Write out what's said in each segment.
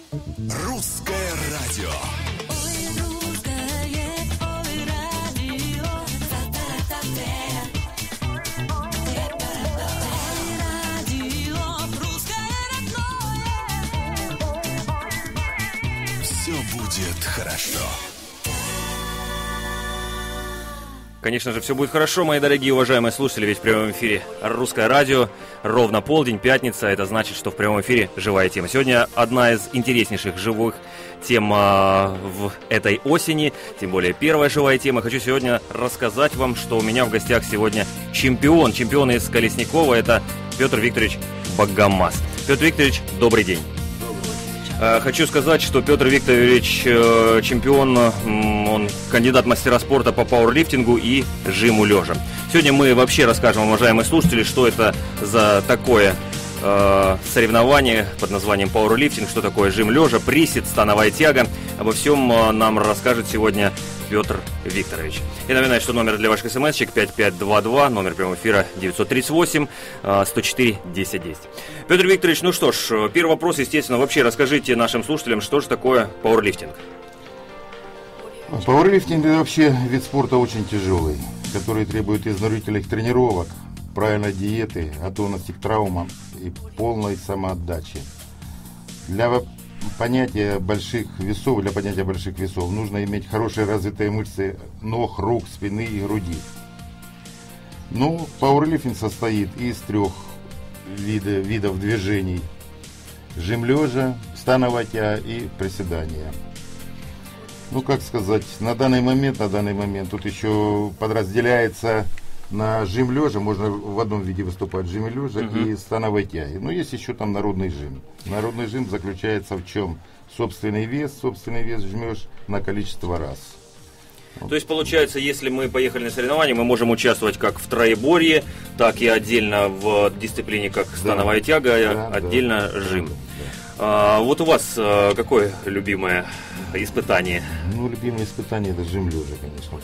Русское радио. Все будет хорошо. Конечно же, все будет хорошо, мои дорогие уважаемые слушатели, ведь в прямом эфире Русское радио, ровно полдень, пятница, это значит, что в прямом эфире живая тема. Сегодня одна из интереснейших живых тем в этой осени, тем более первая живая тема. Хочу сегодня рассказать вам, что у меня в гостях сегодня чемпион из Колесникова, это Петр Викторович Богомаз. Петр Викторович, добрый день. Хочу сказать, что Петр Викторович чемпион, он кандидат мастера спорта по пауэрлифтингу и жиму лежа. Сегодня мы вообще расскажем, уважаемые слушатели, что это за такое соревнование под названием пауэрлифтинг, что такое жим лежа, присед, становая тяга. Обо всем нам расскажет сегодня Петр Викторович. И напоминаю, что номер для ваших смс-чек 5522, номер прямого эфира 938-104-1010. Петр Викторович, ну что ж, первый вопрос, естественно, вообще расскажите нашим слушателям, что же такое пауэрлифтинг? Пауэрлифтинг – это вообще вид спорта очень тяжелый, который требует изнурительных тренировок, правильной диеты, готовности к травмам и полной самоотдачи. Для поднятия больших весов нужно иметь хорошие развитые мышцы ног, рук, спины и груди. Но пауэрлифтинг состоит из трех видов движений: жим лежа, становая тяга и приседания. Ну, как сказать, на данный момент тут еще подразделяется на жим лежа, можно в одном виде выступать жим лежа и становой тяги. Но есть еще там народный жим. Народный жим заключается в чем? Собственный вес жмешь на количество раз. То есть, получается, если мы поехали на соревнования, мы можем участвовать как в троеборье, так и отдельно в дисциплине, как становая тяга, отдельно жим. Да. Вот у вас какое любимое испытание? Ну, любимое испытание — это жим лежа, конечно.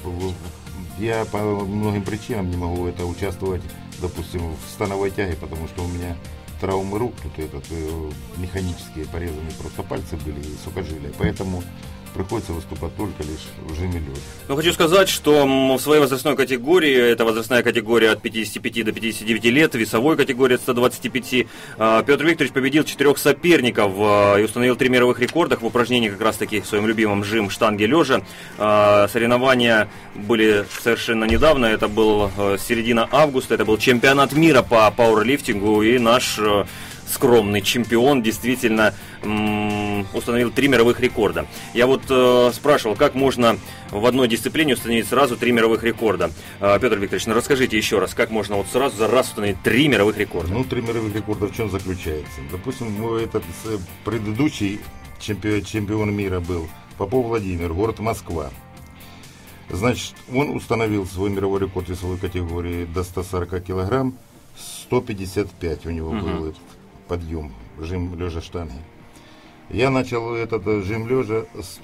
Я по многим причинам не могу участвовать, допустим, в становой тяге, потому что у меня травмы рук, тут механические порезаны просто пальцы были и сухожилия, поэтому приходится выступать только лишь в жиме лежа. Ну, хочу сказать, что в своей возрастной категории, это возрастная категория от 55 до 59 лет, весовой категории от 125, Петр Викторович победил 4 соперников и установил 3 мировых рекордах в упражнении как раз-таки в своем любимом жим штанге лежа. Соревнования были совершенно недавно, это был середина августа, это был чемпионат мира по пауэрлифтингу, и наш скромный чемпион действительно установил 3 мировых рекорда. Я вот спрашивал, как можно в одной дисциплине установить сразу 3 мировых рекорда. Петр Викторович, ну расскажите еще раз, как можно вот сразу за раз установить 3 мировых рекорда? Ну, 3 мировых рекорда в чем заключается? Допустим, этот предыдущий чемпион мира был Попов Владимир, город Москва. Значит, он установил свой мировой рекорд весовой категории до 140 килограмм, 155 у него был подъем жим лежа штанги. Я начал этот жим лежа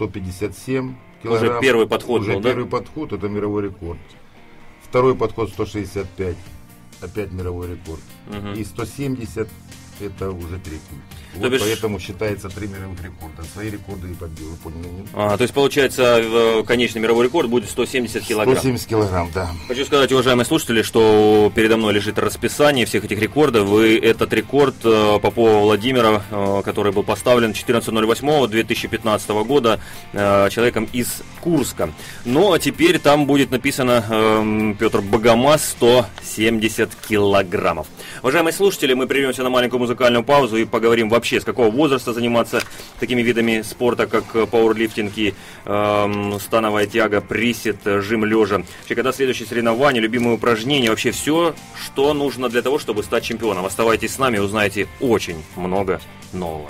157 килограмм. Уже первый подход был, первый подход, это мировой рекорд. Второй подход 165, опять мировой рекорд. И 170 это уже третий. Вот поэтому считается 3 мировых рекорда. Свои рекорды и побил, вы поняли? То есть, получается, конечный мировой рекорд будет 170 килограмм. 170 килограмм, да. Хочу сказать, уважаемые слушатели, что передо мной лежит расписание всех этих рекордов. И этот рекорд Попова Владимира, который был поставлен 14.08.2015 года человеком из Курска. Ну, а теперь там будет написано Петр Богомаз 170 килограммов. Уважаемые слушатели, мы прервемся на маленькую музыкальную паузу и поговорим вообще, с какого возраста заниматься такими видами спорта, как пауэрлифтинг и становая тяга, присед, жим лежа. Вообще, когда следующее соревнование, любимые упражнения, вообще все, что нужно для того, чтобы стать чемпионом. Оставайтесь с нами, узнаете очень много нового.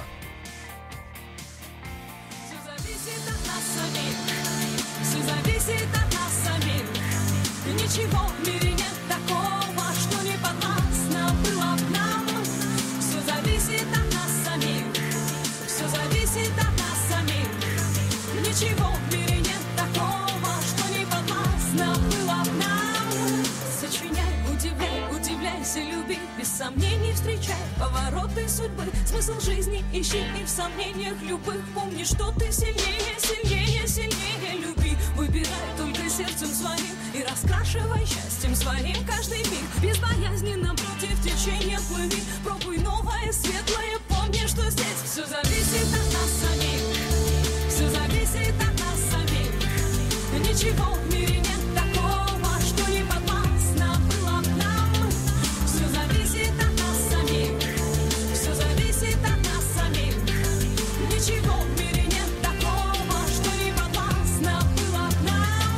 Без сомнений встречай повороты судьбы. Смысл жизни ищи и в сомнениях любых. Помни, что ты сильнее, сильнее, сильнее. Люби, выбирай только сердцем своим и раскрашивай счастьем своим каждый миг. Безбоязненно против течения плыви. Пробуй новое, светлое, помни, что здесь все зависит от нас самих. Все зависит от нас самих. Ничего в мире нет такого, что не подвластно было б нам. Все зависит от нас самих. Все зависит от нас самих. Ничего в мире нет такого, что не подвластно было б нам.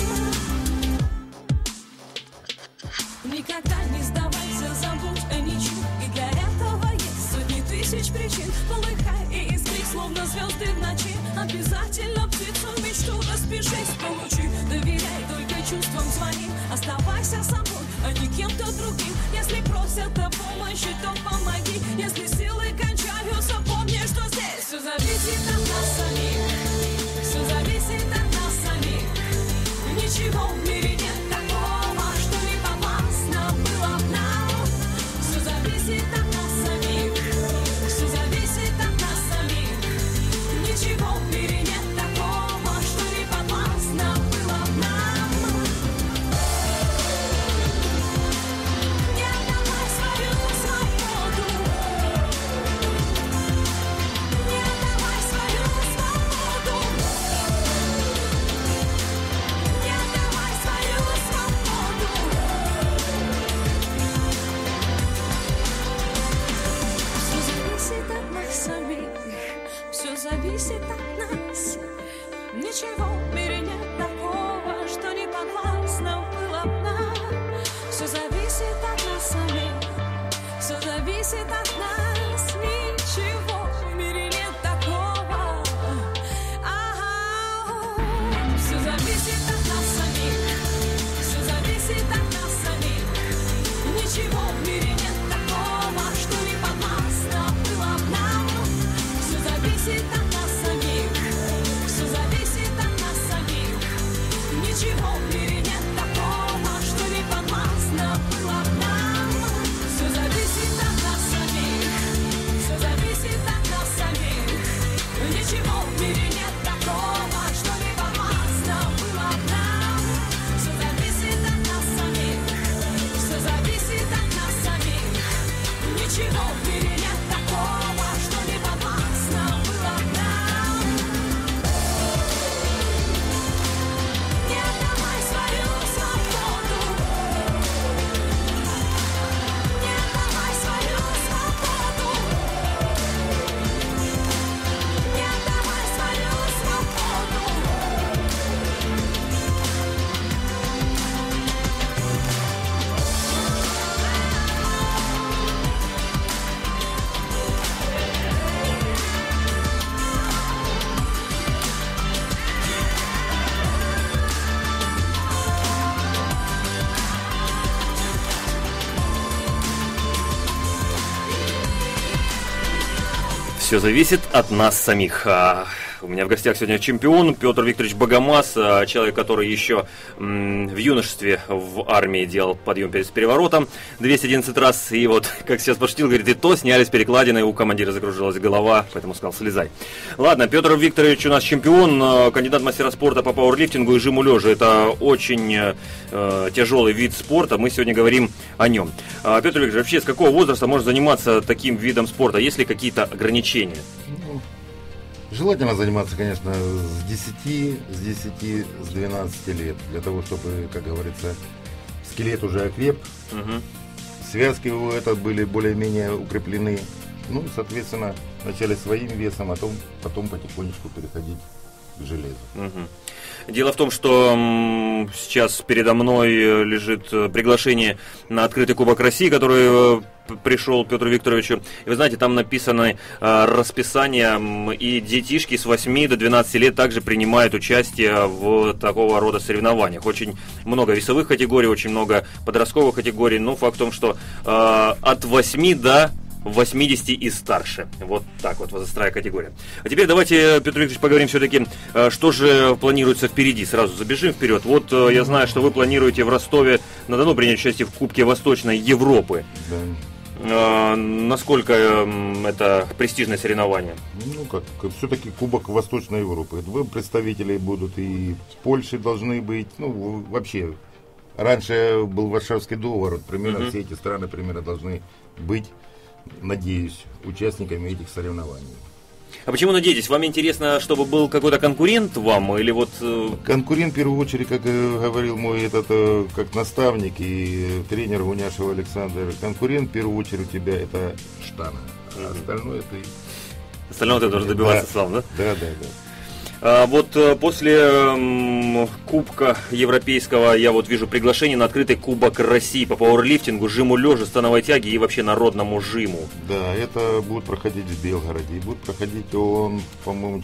Никогда не сдавайся, забудь о ничем. И для этого есть сотни тысяч причин. Полыхай и искри, словно звезды в ночи. Обязательно птицу мечту распишись, получи. Доверяй только чувствам своим. Оставайся собой, а не кем-то другим. Если просят о помощи, то помоги. Если силы кончаются, помни, что здесь все зависит от нас самих. Все зависит от нас самих. Ничего в мире нет такого, что не подвластно было б нам. Все зависит от нас самих. Все зависит от нас самих. Ничего в мире нет такого, что не подвластно было б нам. Не отдавай свою свободу. Не отдавай свою свободу. Не отдавай свою свободу. Все зависит от нас самих. Все зависит от нас. Ничего в мире нет такого, что не подвластно было б нам. Все зависит от нас самих. Все зависит от нас. Ничего в мире нет такого. Все зависит от нас самих. Все зависит от нас самих. Ничего в мире нет такого, что не подвластно было б нам. Все зависит от нас самих. Все зависит от нас самих. Ничего в мире нет такого, что не подвластно было б нам. Все зависит от нас самих. Все зависит от нас самих. Ничего в мире нет такого, что не подвластно было б нам. Все зависит от нас самих. Все зависит от нас самих. Ничего в мире нет такого, что не подвластно было б нам. Не отдавай свою свободу. Не отдавай свою свободу. Не отдавай свою свободу. Все зависит от нас самих. У меня в гостях сегодня чемпион Петр Викторович Богомаз, человек, который еще в юношестве в армии делал подъем перед переворотом 211 раз. И вот, как сейчас пошутил, говорит, и то сняли с перекладины, у командира закружилась голова, поэтому сказал, слезай. Ладно, Петр Викторович у нас чемпион, кандидат в мастера спорта по пауэрлифтингу и жиму лежа. Это очень тяжелый вид спорта, мы сегодня говорим о нем. Петр Викторович, вообще с какого возраста можно заниматься таким видом спорта? Есть ли какие-то ограничения? Желательно заниматься, конечно, с 12 лет, для того, чтобы, как говорится, скелет уже окреп, связки у этого были более-менее укреплены. Ну, соответственно, вначале своим весом, а потом потихонечку переходить к железу. Дело в том, что сейчас передо мной лежит приглашение на открытый Кубок России, который пришел Петру Викторовичу. И вы знаете, там написано расписание, и детишки с 8 до 12 лет также принимают участие в такого рода соревнованиях. Очень много весовых категорий, очень много подростковых категорий, но факт в том, что от 8 до 80 и старше. Вот так вот возрастная категория. А теперь давайте, Петр Викторович, поговорим все-таки, что же планируется впереди. Сразу забежим вперед. Вот я знаю, что вы планируете в Ростове-на-Дону принять участие в Кубке Восточной Европы. Да. Насколько это престижное соревнование? Ну, как все-таки Кубок Восточной Европы. Представители будут и Польши должны быть. Ну, вообще, раньше был Варшавский договор. Примерно все эти страны примерно должны быть, надеюсь, участниками этих соревнований. А почему надеетесь? Вам интересно, чтобы был какой-то конкурент вам? Или вот... Конкурент, в первую очередь, как говорил мой как наставник и тренер Гуняшев Александр, конкурент, в первую очередь, у тебя это штанга. А остальное ты... Остальное ты должен добиваться слав, да? Да. Вот после Кубка Европейского я вот вижу приглашение на открытый Кубок России по пауэрлифтингу, жиму лежа, становой тяге и вообще народному жиму. Да, это будет проходить в Белгороде. И будет проходить он, по-моему,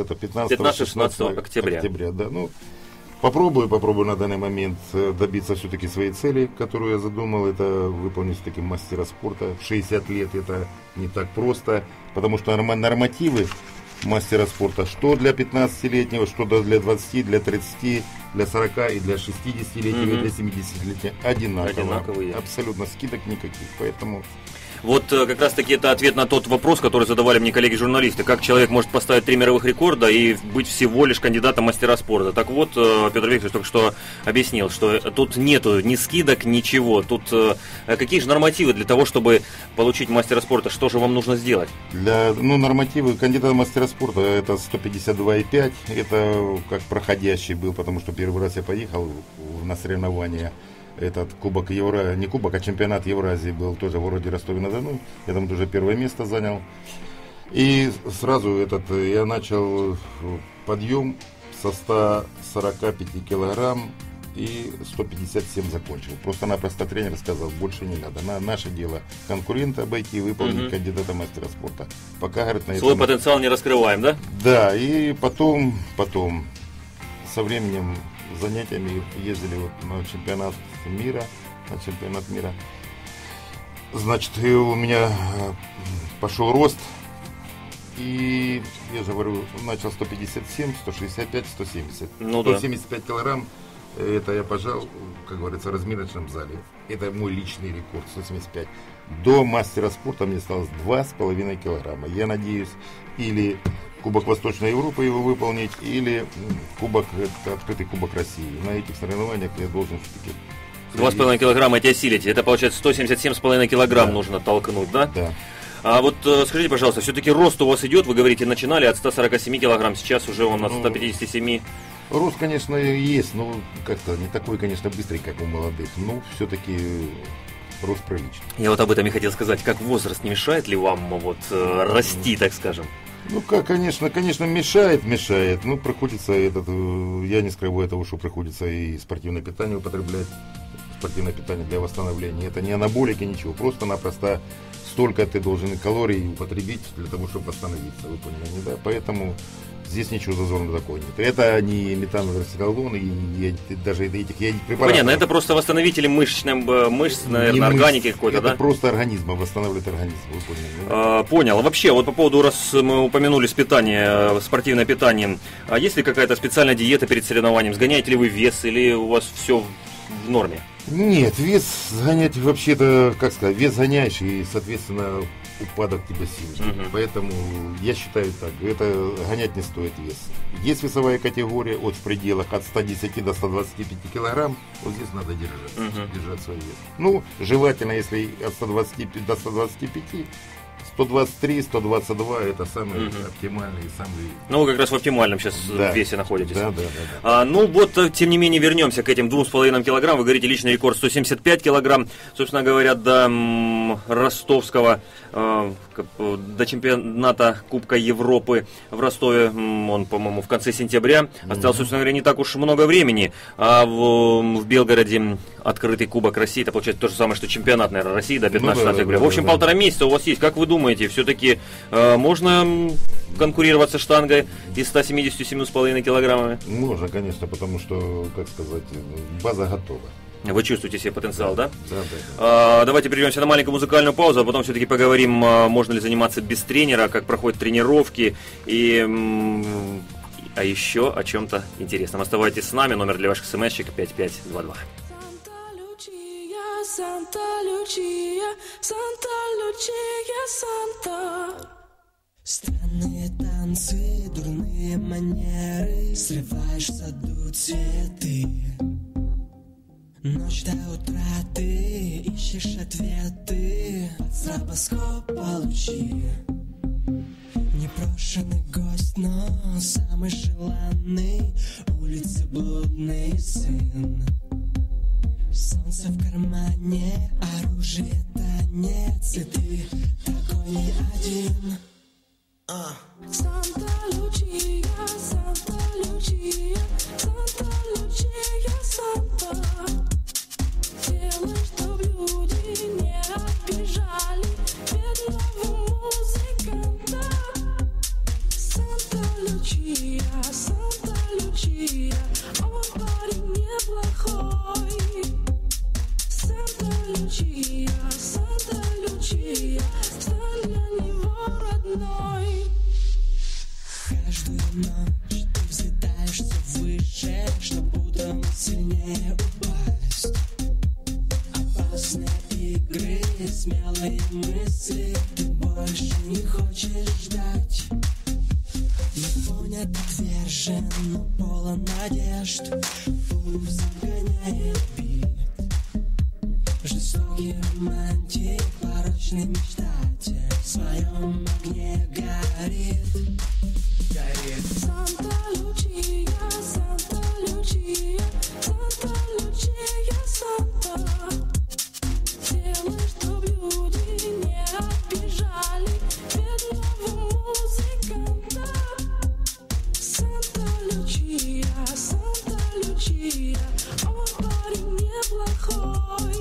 15-16 октября. Да. Ну, попробую на данный момент добиться все-таки своей цели, которую я задумал. Это выполнить все-таки мастера спорта. В 60 лет это не так просто, потому что нормативы мастера спорта, что для 15-летнего, что для 20, для 30, для 40 и для 60-летнего, и для 70-летнего одинаковые. Абсолютно скидок никаких, поэтому... Вот как раз таки это ответ на тот вопрос, который задавали мне коллеги-журналисты. Как человек может поставить 3 мировых рекорда и быть всего лишь кандидатом мастера спорта? Так вот, Петр Викторович только что объяснил, что тут нету ни скидок, ничего. Тут какие же нормативы для того, чтобы получить мастера спорта? Что же вам нужно сделать? Нормативы кандидата мастера спорта это 152,5. Это как проходящий был, потому что первый раз я поехал на соревнования. Этот Кубок не Кубок, а чемпионат Евразии был тоже в городе Ростове-на-Дону. Я там тоже первое место занял. И сразу я начал подъем со 145 килограмм и 157 закончил. Просто-напросто тренер сказал, больше не надо. Наше дело конкурента обойти, выполнить кандидата мастера спорта. Пока, говорит, на свой потенциал не раскрываем, да? Да, и потом со временем занятиями ездили на чемпионат мира, Значит, и у меня пошел рост, и я же говорю, начал 157, 165, 170. 175 килограмм, это я пожал, как говорится, в разминочном зале. Это мой личный рекорд, 175. До мастера спорта мне осталось 2,5 килограмма. Я надеюсь, или Кубок Восточной Европы его выполнить, или открытый Кубок России. На этих соревнованиях я должен все-таки... 2,5 килограмма эти осилите. Это получается 177,5 килограмм нужно толкнуть, да? Да. А вот скажите, пожалуйста, все-таки рост у вас идет, вы говорите, начинали от 147 килограмм, сейчас уже он от 157. Рост, конечно, есть, но как-то не такой, конечно, быстрый, как у молодых, но все-таки рост приличный. Я вот об этом и хотел сказать, как возраст не мешает ли вам расти, так скажем? Конечно, мешает, но приходится я не скрываю того, что приходится и спортивное питание употреблять, спортивное питание для восстановления. Это не анаболики, ничего, просто-напросто столько ты должен калорий употребить для того, чтобы восстановиться, вы поняли, да? Поэтому здесь ничего зазорного такого нет. Это не метанодроцикалон, и даже этих препаратов. Понятно, это просто восстановители мышц, наверное, органики какой-то, да? Это просто организм, восстанавливает организм, вы поняли, да? Понял. Вообще, вот по поводу, раз мы упомянули спортивное питание, а есть ли какая-то специальная диета перед соревнованием? Сгоняете ли вы вес или у вас все в норме? Нет, вес сгонять вообще-то, вес гоняешь, и, соответственно, упадок тебя сил. Поэтому я считаю так, это гонять не стоит вес. Есть весовая категория в пределах от 110 до 125 килограмм, вот здесь надо держать свой вес. Желательно, если от 120 до 125, 123, 122 это самый оптимальный, самый... Вы как раз в оптимальном сейчас весе находитесь. Да. Тем не менее, вернемся к этим 2,5 килограмм. Вы говорите, личный рекорд 175 килограмм. Собственно говоря, до ростовского, до чемпионата Кубка Европы в Ростове, он, по-моему, в конце сентября. Осталось, собственно говоря, не так уж много времени. А в Белгороде открытый Кубок России, это получается то же самое, что чемпионат, наверное, России до 15 октября. В общем, 1,5 месяца у вас есть. Как вы думаете, все-таки можно конкурировать со штангой и 177,5 килограммами? Можно, конечно, потому что, база готова. Вы чувствуете себе потенциал, да? Да. Давайте прервемся на маленькую музыкальную паузу, а потом все-таки поговорим, можно ли заниматься без тренера, как проходят тренировки а еще о чем-то интересном. Оставайтесь с нами, номер для ваших смс-чек 5522. Санта-Лючия, Санта-Лючия, Санта. Странные танцы, дурные манеры, срываешь в саду цветы. Ночь до утра ты ищешь ответы, под стробоскоп получи. Непрошенный гость, но самый желанный, улицы блудный сын. Солнце в кармане, оружие танец, и ты такой не один. Санта-Лючия, Санта-Лючия, Санта-Лючия, Санта. Делай, чтоб люди не обижали бедного музыканта. Санта-Лючия, Санта-Лючия, он парень неплохой. Санта-Лючия, Санта-Лючия, стань для него родной. Каждую ночь ты взлетаешься выше, чтоб утром сильнее упасть. Опасные игры, смелые мысли, ты больше не хочешь ждать. Не понят, отвержен, но полон надежд, пульс обгоняет бит. Жестокий романтик, порочный мечтатель, в своем огне горит. Санта-Лючия, Санта-Лючия, Санта-Лючия, Санта. Делай, чтоб люди не обижали бедного музыканта. Санта-Лючия, Санта-Лючия, он парень неплохой.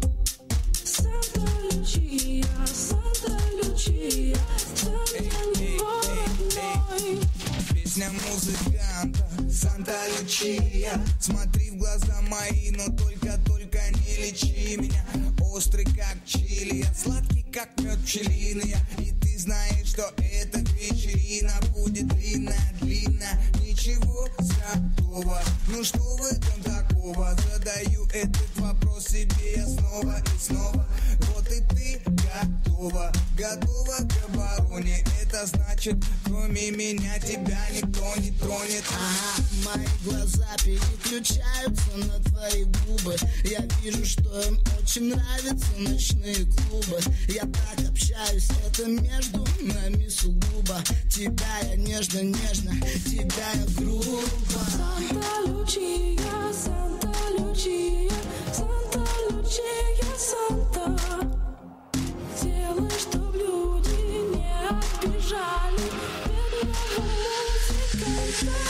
Санта-Лючия, Санта-Лючия, стань для него родной. Песня музыканта Санта-Лючия. Смотри в глаза мои, но только не лечи меня. Острый как чили, я сладкий как мед пчелиный. И ты знаешь, что эта вечерина будет длинная. Ничего святого, ну что в этом такого? Задаю этот вопрос себе я снова и снова. Вот и ты готова к обороне. Это значит, кроме меня тебя никто не тронет. Ага, мои глаза переключаются на твои губы. Я вижу, что им очень нравятся ночные клубы. Я так общаюсь, это между нами сугубо. Тебя я нежно, тебя я грубо. Санта-Лючия, Санта-Лючия, Санта-Лючия, Санта. Делай, чтоб люди не обижали бедного музыканта.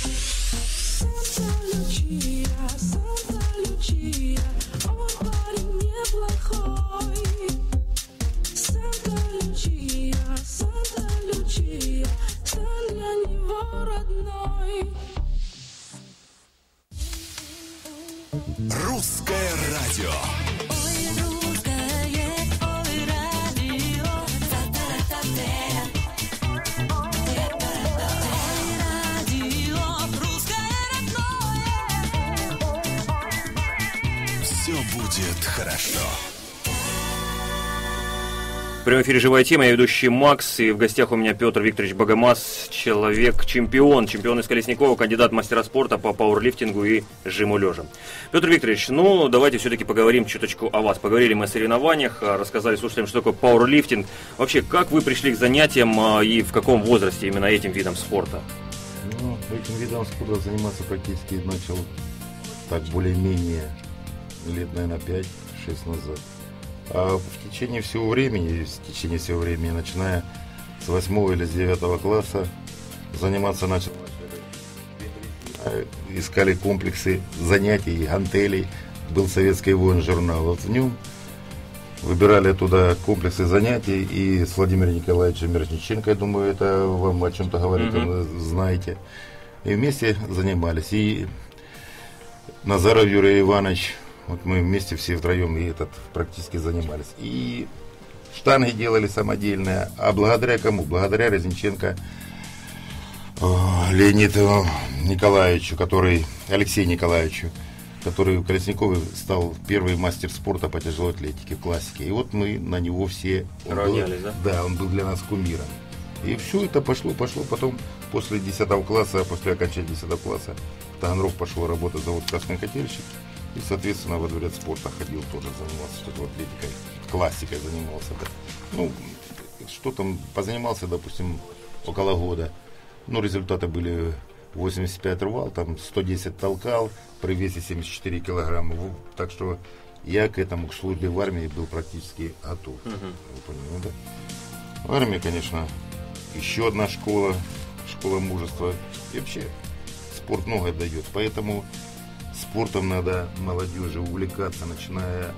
Санта-Лючия, Санта-Лючия, он парень неплохой. Санта-Лючия, Санта-Лючия, стань для него родной. Русское радио. Все будет хорошо. В прямом эфире «Живая тема», я ведущий Макс, и в гостях у меня Петр Викторович Богомаз, человек-чемпион из Колесникова, кандидат в мастера спорта по пауэрлифтингу и жиму лежа. Петр Викторович, ну давайте все-таки поговорим чуточку о вас. Поговорили мы о соревнованиях, рассказали слушателям, что такое пауэрлифтинг. Вообще, как вы пришли к занятиям и в каком возрасте именно этим видом спорта? Ну, этим видом спорта заниматься практически начал так более-менее лет, наверное, 5-6 назад. А в течение всего времени, начиная с 8 или с 9 класса, заниматься начал. Искали комплексы занятий, гантелей. Был «Советский воин» журнал. Вот в нем выбирали туда комплексы занятий. И с Владимиром Николаевичем Мирошниченко, я думаю, это вам о чем-то говорит, знаете. И вместе занимались. И Назаров Юрий Иванович. Вот мы вместе все втроем и практически занимались. И штанги делали самодельные. А благодаря кому? Благодаря Резниченко Леониду Николаевичу, Алексею Николаевичу, который в Колесникове стал первый мастер спорта по тяжелой атлетике в классике. И вот мы на него все... равнялись, да? Да, он был для нас кумиром. И все это пошло. Потом после 10 класса, после окончания 10 класса, в Таганрог пошел работать завод «Красный котельщик». И, соответственно, во дворец спорта ходил, тоже занимался что-то атлетикой, классикой занимался. Да. Ну, что там, позанимался, допустим, около года. Ну, результаты были 85 рвал, там 110 толкал, при весе 74 килограмма. Так что я к этому, к службе в армии был практически готов. Вы поняли, да? В армии, конечно, еще одна школа мужества. И вообще, спорт многое дает. Поэтому спортом надо молодежи увлекаться, начиная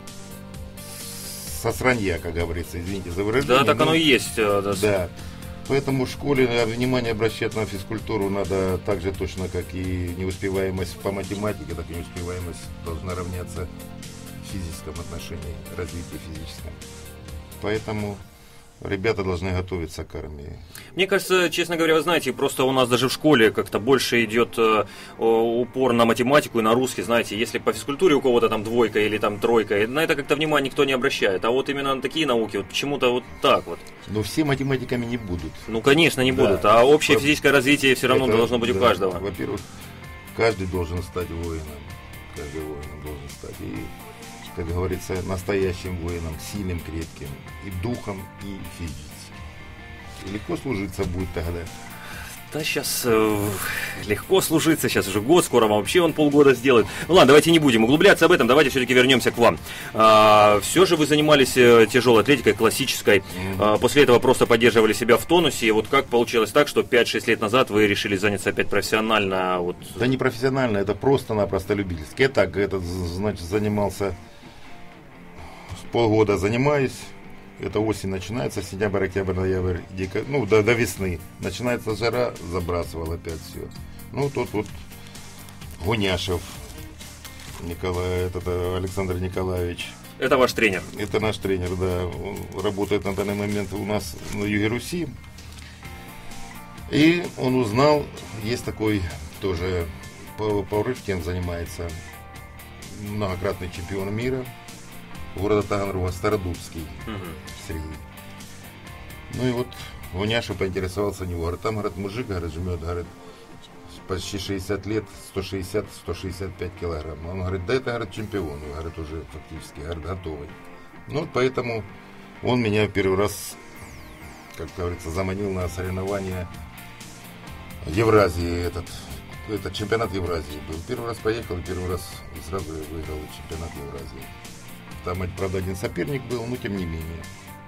со сранья, как говорится, извините за выражение. Да, так оно и есть. Да. Поэтому в школе внимание обращать на физкультуру надо так же точно, как и неуспеваемость по математике, так и неуспеваемость должна равняться в физическом отношении, развитию физическом. Поэтому ребята должны готовиться к армии. Мне кажется, честно говоря, вы знаете, просто у нас даже в школе как-то больше идет упор на математику и на русский, знаете, если по физкультуре у кого-то там двойка или там тройка, на это как-то внимание никто не обращает, а вот именно на такие науки вот почему-то вот так вот. Но все математиками не будут. Ну, конечно, не будут, а общее физическое развитие все равно должно быть у каждого. Во-первых, каждый должен стать воином, каждый воином должен стать, и, как говорится, настоящим воином, сильным, крепким, и духом, и физически. И легко служиться будет тогда. Да сейчас легко служиться, сейчас уже год, скоро вообще он полгода сделает. Ну ладно, давайте не будем углубляться об этом, давайте все-таки вернемся к вам. Все же вы занимались тяжелой атлетикой, классической, после этого просто поддерживали себя в тонусе, и вот как получилось так, что 5-6 лет назад вы решили заняться опять профессионально? Вот... Да не профессионально, это просто-напросто любительски. Я так, значит, занимался, полгода занимаюсь. Это осень начинается, сентябрь, октябрь, ноябрь, декабрь, ну, до весны. Начинается жара, забрасывал опять все. Ну, тот вот Гуняшев Николай, это Александр Николаевич. Это ваш тренер? Это наш тренер, да. Он работает на данный момент у нас на юге Руси. И он узнал, есть такой тоже пауэрлифтингом занимается, многократный чемпион мира города Таганрога, Стародубский, Сергей. Ну и вот Гуняша поинтересовался у него, говорит, там, говорит, мужик, говорит, жмет, говорит, почти 60 лет, 160-165 килограмм. Он говорит, да это, говорит, чемпион, говорит, уже фактически, говорит, готовый. Ну вот поэтому он меня первый раз, как говорится, заманил на соревнования Евразии, этот чемпионат Евразии был. Первый раз поехал, и первый раз сразу я выиграл чемпионат Евразии. Там, правда, один соперник был, но тем не менее,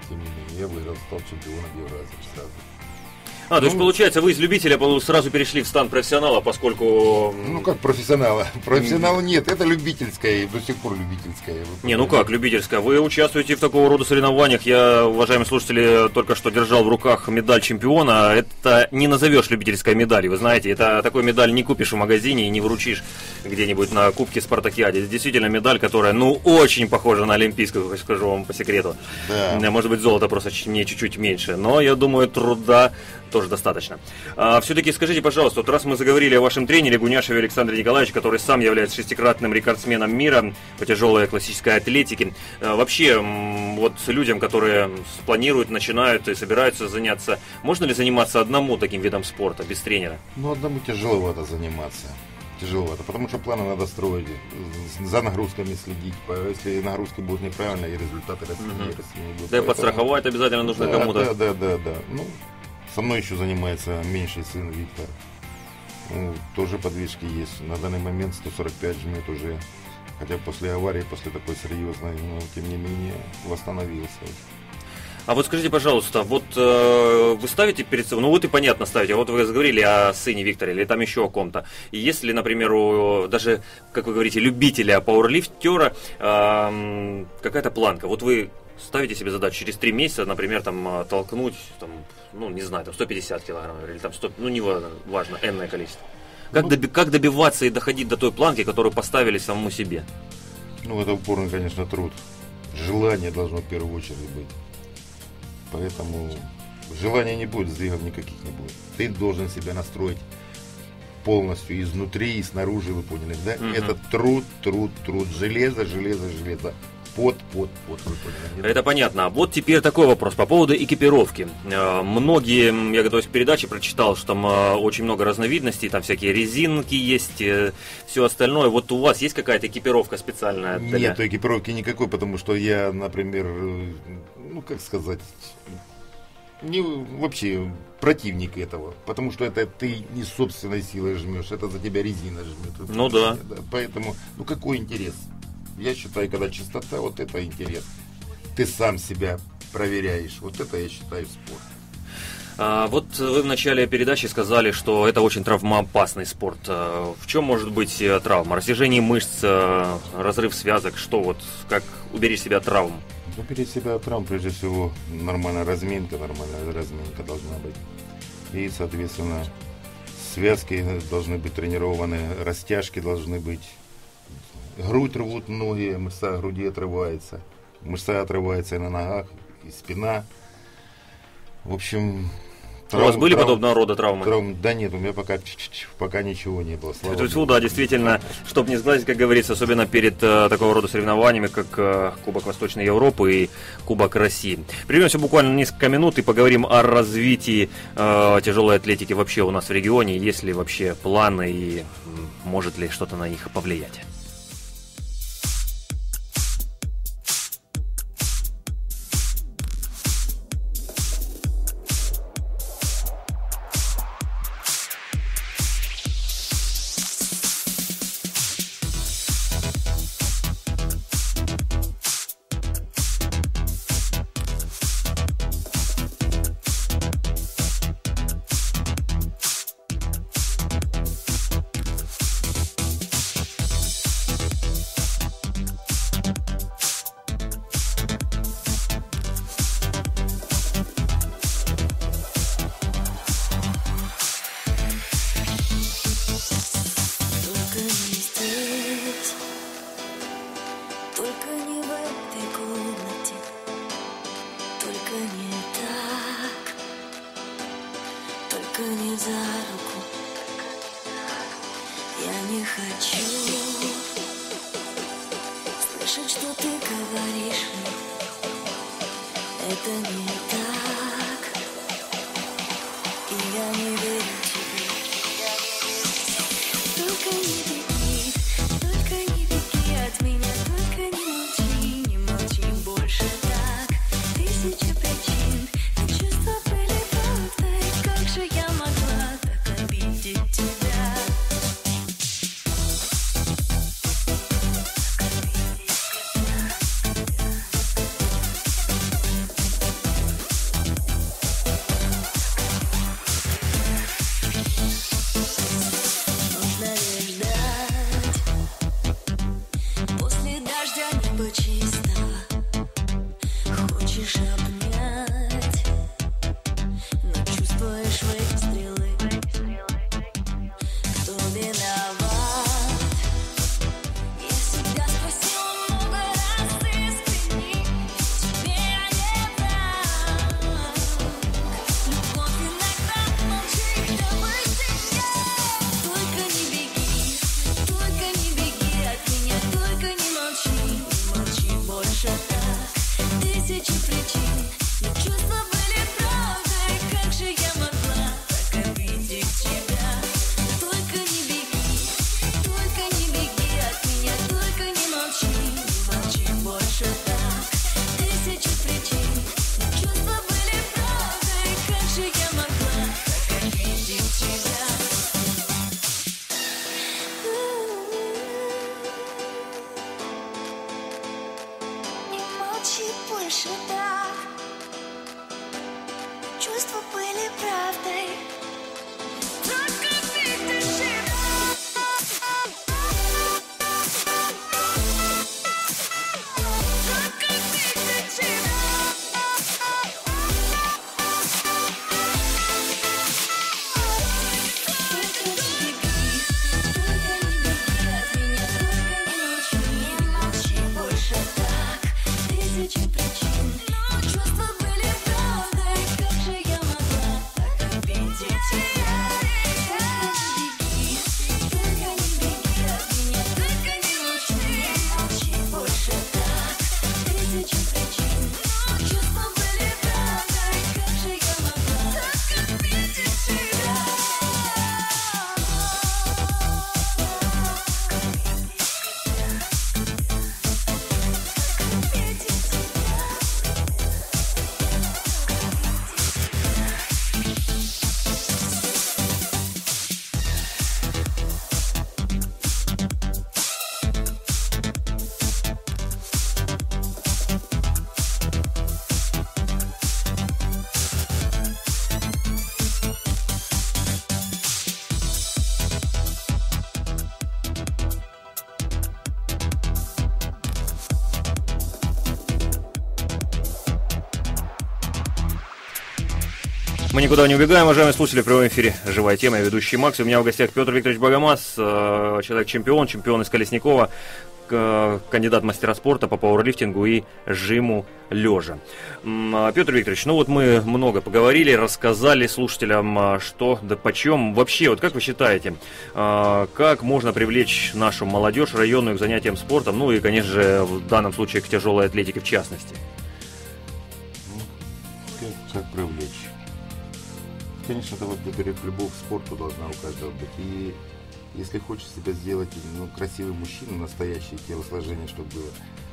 я выиграл, стал чемпионом Евразии сразу. То есть, получается, вы из любителя сразу перешли в стан профессионала, поскольку... Ну, как профессионала? Профессионала нет, это любительское, до сих пор любительское. Не, ну как любительское? Вы участвуете в такого рода соревнованиях. Я, уважаемые слушатели, только что держал в руках медаль чемпиона. Это не назовешь любительской медалью, вы знаете. Это такой медаль не купишь в магазине и не вручишь где-нибудь на Кубке Спартакиаде. Это действительно медаль, которая, ну, очень похожа на олимпийскую, скажу вам по секрету. Да. Может быть, золото просто мне чуть-чуть меньше. Но, я думаю, труда тоже достаточно. Все-таки скажите, пожалуйста, вот раз мы заговорили о вашем тренере Гуняшеве Александре Николаевиче, который сам является 6-кратным рекордсменом мира по тяжелой классической атлетике, вообще вот людям, которые планируют, начинают и собираются заняться, можно ли заниматься одному таким видом спорта без тренера? Ну, одному тяжеловато заниматься. Тяжеловато, потому что планы надо строить, за нагрузками следить. Если нагрузки будут неправильные, и результаты расти не будут. Да и подстраховать обязательно нужно кому-то. Да. Ну, со мной еще занимается меньший сын Виктор. Ну, тоже подвижки есть. На данный момент 145 жмет уже. Хотя после аварии, после такой серьезной, но тем не менее восстановился. А вот скажите, пожалуйста, вот вы ставите перед собой, ну вот и понятно ставите, вот вы заговорили о сыне Викторе или там еще о ком-то. И если, например, у даже, как вы говорите, любителя пауэрлифтера какая-то планка, вот вы ставите себе задачу через 3 месяца, например, там толкнуть, там, ну не знаю, там 150 килограмм или там 100, ну не важно, энное количество. Как добиваться и доходить до той планки, которую поставили самому себе? Ну это упорный, конечно, труд. Желание должно в первую очередь быть. Поэтому желания не будет, сдвигов никаких не будет. Ты должен себя настроить полностью изнутри и снаружи, вы поняли, да? Это труд, железо, пот, вы поняли. Это понятно. Вот теперь такой вопрос по поводу экипировки. Многие, я готовясь к передаче, прочитал, что там очень много разновидностей, там всякие резинки есть, все остальное. Вот у вас есть какая-то экипировка специальная? Нет экипировки никакой, потому что я, например, вообще противник этого, потому что это ты не собственной силой жмешь, это за тебя резина жмет. Ну да. Поэтому, какой интерес? Я считаю, когда чистота, вот это интерес. Ты сам себя проверяешь, вот это я считаю спорт. Вот вы в начале передачи сказали, что это очень травмоопасный спорт. В чем может быть травма? Растяжение мышц, разрыв связок, что вот, как уберечь себя от травм? Уберечь себя от травм, прежде всего, нормальная разминка должна быть. И, соответственно, связки должны быть тренированы, растяжки должны быть. Грудь рвут многие, мышца груди отрывается. Мышца отрывается и на ногах, и спина. В общем... У вас были подобного рода травмы? Да нет, у меня пока ничего не было. Да, действительно, чтобы не сглазить, как говорится, особенно перед такого рода соревнованиями, как Кубок Восточной Европы и Кубок России. Прервемся буквально несколько минут и поговорим о развитии тяжелой атлетики вообще у нас в регионе. Есть ли вообще планы и может ли что-то на них повлиять? Мы никуда не убегаем, уважаемые слушатели, в прямом эфире «Живая тема», я ведущий Макс. У меня в гостях Петр Викторович Богомаз, человек-чемпион, чемпион из Колесникова, кандидат в мастера спорта по пауэрлифтингу и жиму лежа. Петр Викторович, ну вот мы много поговорили, рассказали слушателям, что да почем. Вообще, вот как вы считаете, как можно привлечь нашу молодежь районную к занятиям спортом, ну и, конечно же, в данном случае к тяжелой атлетике в частности? Как привлечь? Конечно, это, во-первых, любовь к спорту должна у каждого быть. И если хочешь себя сделать красивый мужчина, настоящее телосложение, чтобы было,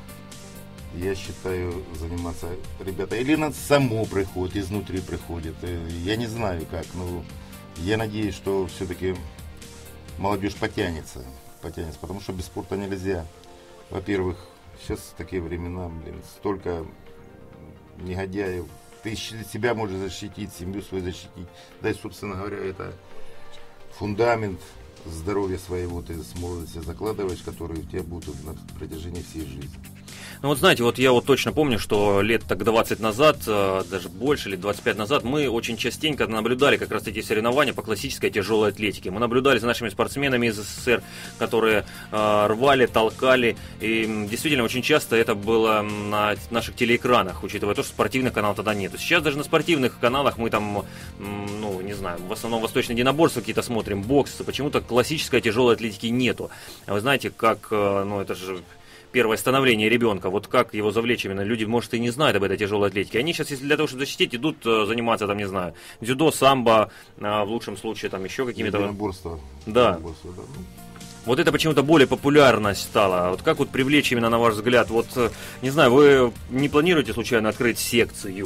я считаю, заниматься, ребята, или на само приходит, изнутри приходит. Я не знаю как, но я надеюсь, что все-таки молодежь потянется, потому что без спорта нельзя. Во-первых, сейчас такие времена, столько негодяев. Ты себя можешь защитить, семью свою защитить. Да и, собственно говоря, это фундамент здоровья своего ты с молодости закладываешь, который у тебя будет на протяжении всей жизни. Ну вот знаете, вот я вот точно помню, что лет так 20 назад, даже больше, лет 25 назад, мы очень частенько наблюдали как раз эти соревнования по классической тяжелой атлетике. Мы наблюдали за нашими спортсменами из СССР, которые рвали, толкали, и действительно очень часто это было на наших телеэкранах, учитывая то, что спортивных каналов тогда нет. Сейчас даже на спортивных каналах мы там, ну не знаю, в основном восточные единоборства какие-то смотрим, бокс, почему-то классической тяжелой атлетики нету. Вы знаете, как, ну это же... первое становление ребенка, вот как его завлечь именно, люди, может, и не знают об этой тяжелой атлетике. Они сейчас, если для того, чтобы защитить, идут заниматься, там, не знаю, дзюдо, самбо, в лучшем случае, там, еще какими-то... Единоборство. Да. Вот это почему-то более популярность стала. Вот как вот привлечь именно, на ваш взгляд, вот, не знаю, вы не планируете случайно открыть секцию?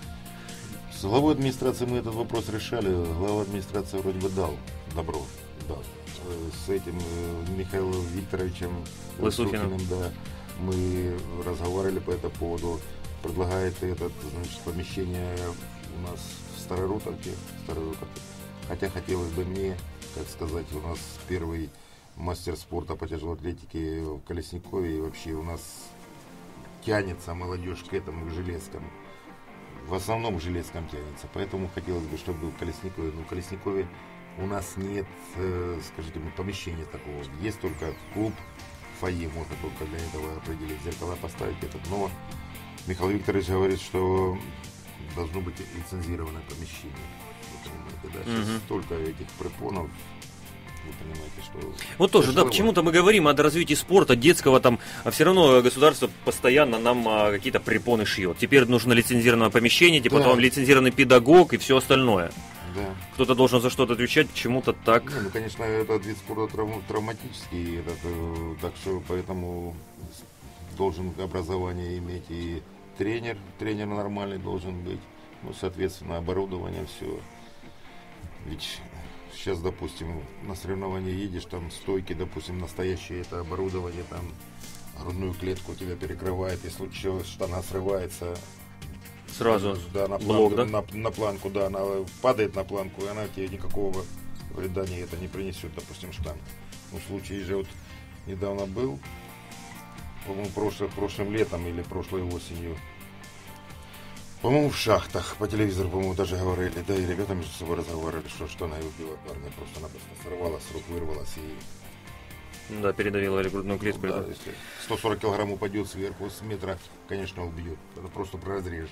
С главой администрации мы этот вопрос решали, глава администрации вроде бы дал добро, да. С этим Михаилом Викторовичем Лысухиным, да, мы разговаривали по этому поводу. Предлагает это, значит, помещение у нас в Старой Рутовке. Хотя хотелось бы мне, как сказать, у нас первый мастер спорта по тяжелой атлетике в Колесникове, и вообще у нас тянется молодежь к этому, к Железкам. В основном к Железкам тянется. Поэтому хотелось бы, чтобы в Колесникове, в Колесникове у нас нет, скажите мне, помещения такого. Есть только клуб, фойе, можно только для этого определить, зеркала поставить. Но Михаил Викторович говорит, что должно быть лицензированное помещение. Вы понимаете, да? Сейчас столько этих препонов. Вы понимаете, что... Вот тоже, да, почему-то мы говорим о развитии спорта, детского там, а все равно государство постоянно нам какие-то препоны шьет. Теперь нужно лицензированное помещение, типа потом лицензированный педагог и все остальное. Да. Кто-то должен за что-то отвечать, почему-то так. Ну, конечно, этот вид спорта травматический, так что поэтому должен образование иметь и тренер нормальный должен быть, ну, соответственно, оборудование, все. Ведь сейчас, допустим, на соревнования едешь, там стойки, допустим, настоящее это оборудование, там грудную клетку тебя перекрывает, если чего, штана срывается. Сразу да, на блок, планку, да? На планку, да, она падает на планку, и она тебе никакого вреда это не принесет, допустим, штанг. Ну, в случае же вот недавно был, по-моему, прошлым летом или прошлой осенью, по-моему, в шахтах, по телевизору, по-моему, даже говорили, да, и ребята между собой разговаривали, что штана убила парня, просто-напросто сорвалась, с рук вырвалась и... Да, передавила грудную клетку. Ну, да, если 140 килограмм упадет сверху с метра, конечно, убьет, это просто разрежет.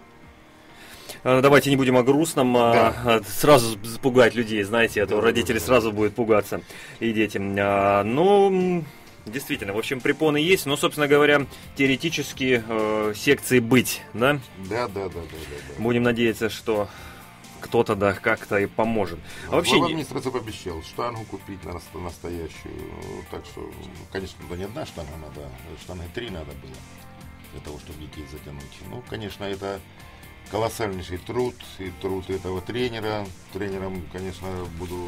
Давайте не будем о грустном, да. Сразу запугать людей, знаете, а то родители сразу будут пугаться, и дети. Ну, действительно, в общем, препоны есть, но, собственно говоря, теоретически секции быть, да? Да. Будем надеяться, что кто-то, да, как-то и поможет. А вообще... Глава администрации пообещал штангу купить настоящую, так что, конечно, не одна штанга надо, штанги 3 надо было, для того, чтобы детей затянуть. Ну, конечно, это... колоссальнейший труд, и труд этого тренера. Тренером, конечно, буду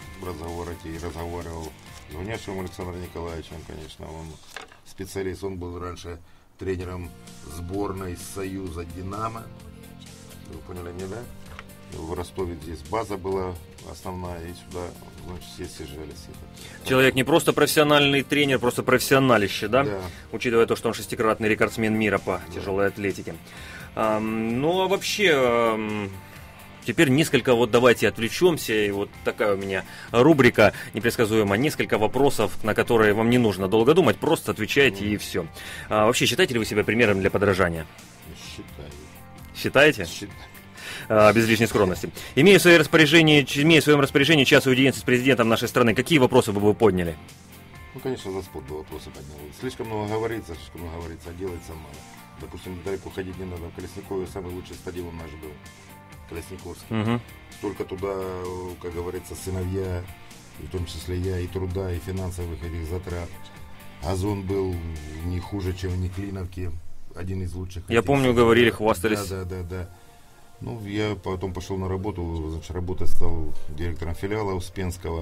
разговаривал с Звонящим Александром Николаевичем, конечно, он специалист, он был раньше тренером сборной Союза «Динамо». Вы поняли меня, да? В Ростове здесь база была основная, и сюда, значит, все съезжались. Человек не просто профессиональный тренер, просто профессионалище, да? Да. Учитывая то, что он 6-кратный рекордсмен мира по тяжелой атлетике. Ну, а вообще, Теперь несколько, вот давайте отвлечемся, и вот такая у меня рубрика непредсказуемая, несколько вопросов, на которые вам не нужно долго думать, просто отвечайте и все. Вообще, считаете ли вы себя примером для подражания? Считаю. Считаете? Считаю. Без лишней скромности. Имея в своем распоряжении час уединения с президентом нашей страны, какие вопросы бы вы подняли? Ну, конечно, за спорт бы вопросы поднял. Слишком много говорится, а делается мало. Допустим, далеко ходить не надо. В Колесникове самый лучший стадион наш был. Колесниковский. Угу. Столько туда, как говорится, сыновья, в том числе я, и труда, и финансовых этих затрат. Газон был не хуже, чем в Неклиновке. Один из лучших. Я помню, говорили, хвастались. Да. Ну, я потом пошел на работу, значит, работать стал директором филиала Успенского.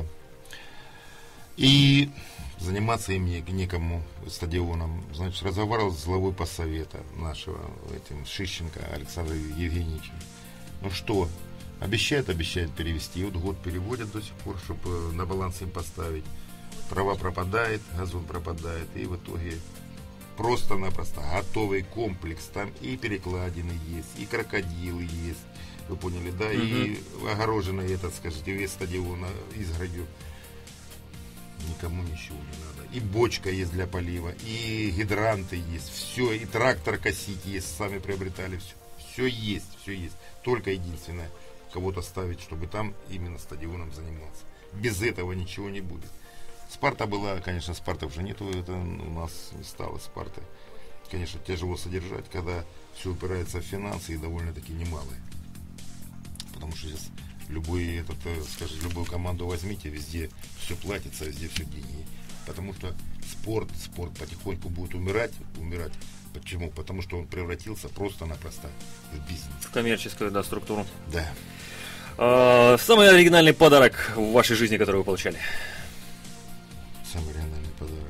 И заниматься им некому стадионом. Значит, разговаривал с главой поссовета нашего, этим Шищенко Александром Евгеньевичем. Ну что, обещает перевести. И вот год переводят до сих пор, чтобы на баланс им поставить. Трава пропадает, газон пропадает. И в итоге просто-напросто готовый комплекс. Там и перекладины есть, и крокодилы есть. Вы поняли, да? И огороженный этот, скажите, весь стадион изгородью. Никому ничего не надо. И бочка есть для полива, и гидранты есть, все, и трактор косить есть, сами приобретали все. Все есть. Только единственное, кого-то ставить, чтобы там именно стадионом занимался. Без этого ничего не будет. Спарта была, конечно, Спарта уже нету, это у нас не стало Спарты. Конечно, тяжело содержать, когда все упирается в финансы и довольно-таки немалые. Потому что сейчас любую команду возьмите, везде все платится, везде все деньги. Потому что спорт потихоньку будет умирать. Почему? Потому что он превратился просто-напросто в бизнес. В коммерческую, да, структуру. Да. Самый оригинальный подарок в вашей жизни, который вы получали? Самый оригинальный подарок.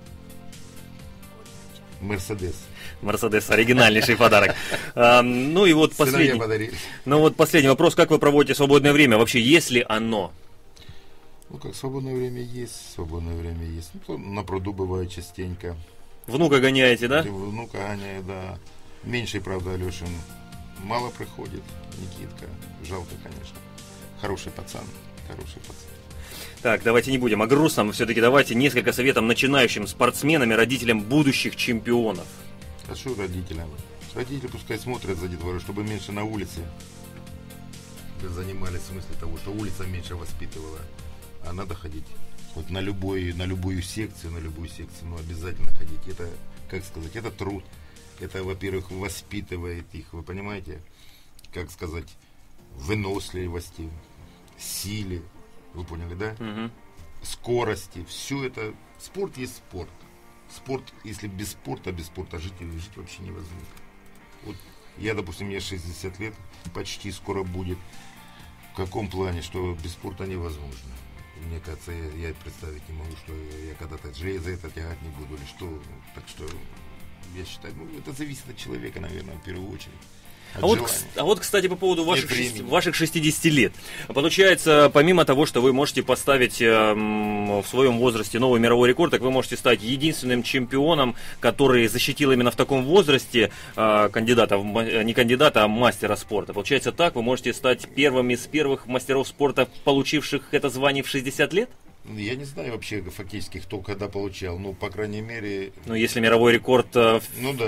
Мерседес, оригинальнейший подарок. Ну и вот последний вопрос. Как вы проводите свободное время? Вообще, есть ли оно? Ну, как свободное время есть. Ну, на пруду бывает частенько. Внука гоняете, да? Внука гоняю, да. Меньший, правда, Алешин мало приходит. Никитка. Жалко, конечно. Хороший пацан. Так, давайте не будем о грустном. Все-таки давайте несколько советов начинающим спортсменам и родителям будущих чемпионов. А что родителям? Родители пускай смотрят за детворой, чтобы меньше на улице занимались, в смысле того, что улица меньше воспитывала. А надо ходить хоть на любую секцию, но обязательно ходить. Это, как сказать, это труд. Это, во-первых, воспитывает их, вы понимаете, как сказать, выносливости, силе, вы поняли, да? Угу. Скорости, все это. Спорт есть спорт. Спорт, если без спорта жить вообще невозможно. Вот я, допустим, мне 60 лет, почти скоро будет. В каком плане, что без спорта невозможно. Мне кажется, я представить не могу, что я когда-то железо это тягать не буду или что. Так что я считаю, это зависит от человека, наверное, в первую очередь. А вот, кстати, по поводу ваших 60 лет. Получается, помимо того, что вы можете поставить в своем возрасте новый мировой рекорд, так вы можете стать единственным чемпионом, который защитил именно в таком возрасте не кандидата, а мастера спорта. Получается так, вы можете стать первым из первых мастеров спорта, получивших это звание в 60 лет? Я не знаю вообще фактически, кто когда получал, по крайней мере... если мировой рекорд да.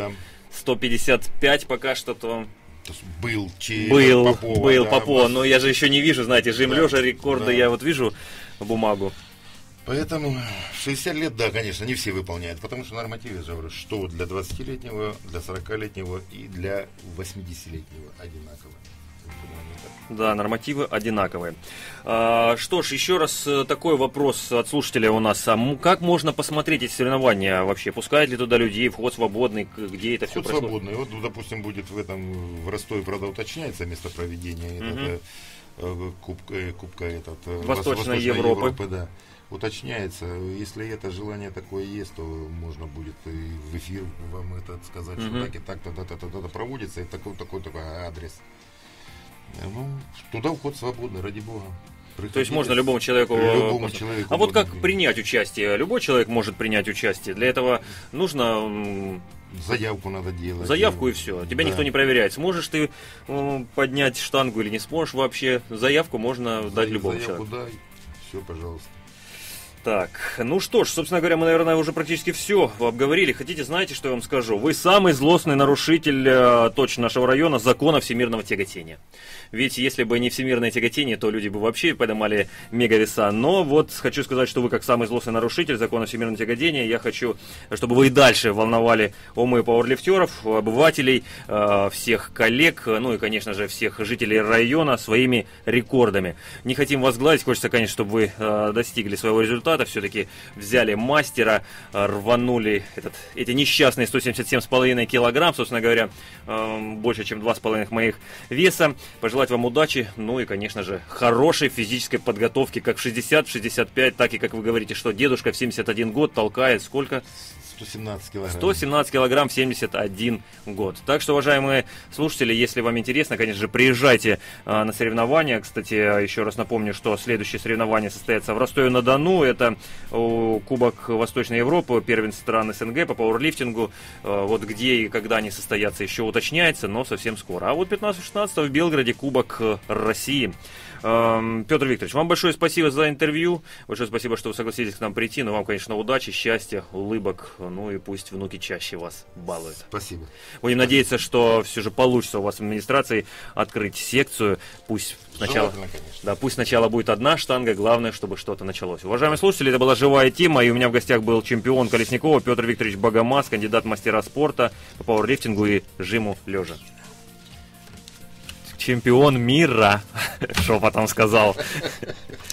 155 пока что, то... Был Попова, но я же еще не вижу, знаете, жим лежа рекорда, я вот вижу бумагу. Поэтому 60 лет, да, конечно, не все выполняют, потому что нормативы, я же говорю, что для 20-летнего, для 40-летнего и для 80-летнего одинаково. Да, нормативы одинаковые. Что ж, еще раз такой вопрос от слушателя у нас. Как можно посмотреть эти соревнования вообще? Пускают ли туда людей? Вход свободный? Где это все происходит? Свободный. Вот, допустим, будет в Ростове, правда, уточняется место проведения Кубка Восточной Европы. Да. Уточняется. Если это желание такое есть, то можно будет и в эфир вам это сказать, что так и так, тогда проводится, и такой адрес. Туда вход свободный, ради бога. То есть можно любому человеку... А вот как принять участие? Любой человек может принять участие. Для этого нужно Заявку надо делать. Заявку и все. Тебя никто не проверяет. Сможешь ты поднять штангу или не сможешь вообще. Заявку можно дать любому заявку человеку. дай, все, пожалуйста. Так, ну что ж, собственно говоря, мы, наверное, уже практически все обговорили. Хотите, знаете, что я вам скажу? Вы самый злостный нарушитель точно нашего района закона всемирного тяготения. Ведь если бы не всемирное тяготение, то люди бы вообще поднимали мегавеса. Но вот хочу сказать, что вы как самый злостный нарушитель закона всемирного тяготения, я хочу, чтобы вы и дальше волновали умы пауэрлифтеров, обывателей, всех коллег, ну и, конечно же, всех жителей района своими рекордами. Не хотим вас гладить, хочется, конечно, чтобы вы достигли своего результата. Все-таки взяли мастера, рванули эти несчастные 177,5 килограмм, собственно говоря, больше, чем 2,5 моих веса. Пожелать вам удачи, ну и, конечно же, хорошей физической подготовки, как в 60, в 65, так и, как вы говорите, что дедушка в 71 год толкает сколько? 117 килограмм. 117 килограмм в 71 год. Так что, уважаемые слушатели, если вам интересно, конечно же, приезжайте на соревнования. Кстати, еще раз напомню, что следующее соревнование состоится в Ростове-на-Дону. Это Кубок Восточной Европы, первенство стран СНГ по пауэрлифтингу. Вот где и когда они состоятся, еще уточняется, но совсем скоро. А вот 15-16 в Белграде Кубок России. Петр Викторович, вам большое спасибо за интервью. Большое спасибо, что вы согласились к нам прийти. Но вам, конечно, удачи, счастья, улыбок. Ну и пусть внуки чаще вас балуют. Спасибо. Будем надеяться, что все же получится у вас в администрации открыть секцию. Пусть сначала, да, пусть сначала будет одна штанга, главное, чтобы что-то началось. Уважаемые слушатели, это была живая тема, и у меня в гостях был чемпион Колесникова Петр Викторович Богомаз, кандидат в мастера спорта по пауэрлифтингу и жиму лежа. Чемпион мира, шепотом сказал.